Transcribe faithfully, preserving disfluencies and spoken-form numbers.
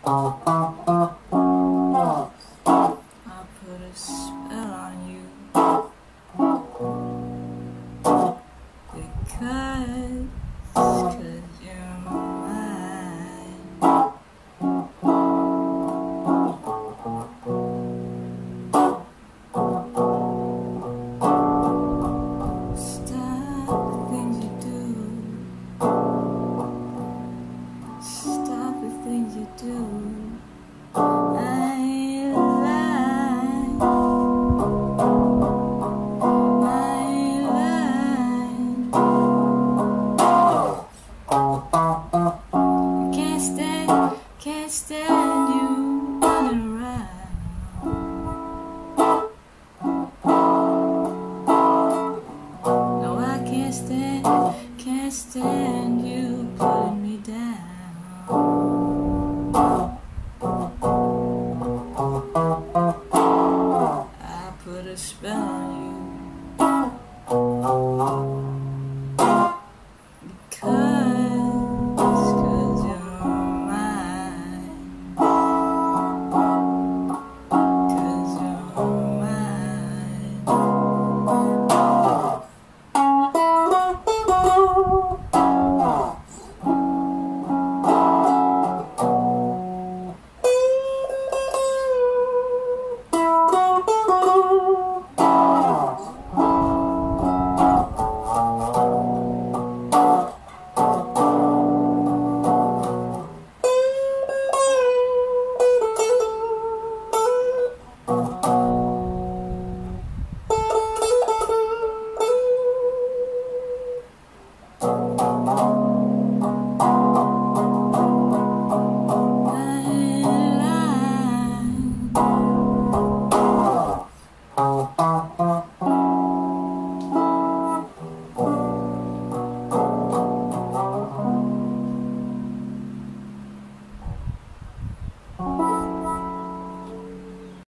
I put a spell on you because, cause you're mine. Stop the things you do. Stop the things you do. I lie. I lie. Can't stand, can't stand.